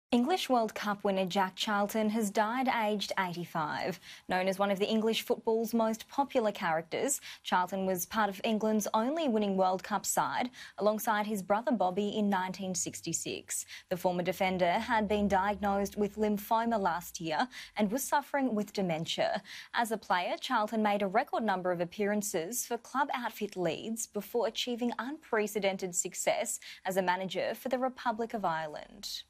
English World Cup winner Jack Charlton has died aged 85. Known as one of the English football's most popular characters, Charlton was part of England's only winning World Cup side, alongside his brother Bobby in 1966. The former defender had been diagnosed with lymphoma last year and was suffering with dementia. As a player, Charlton made a record number of appearances for club outfit Leeds before achieving unprecedented success as a manager for the Republic of Ireland.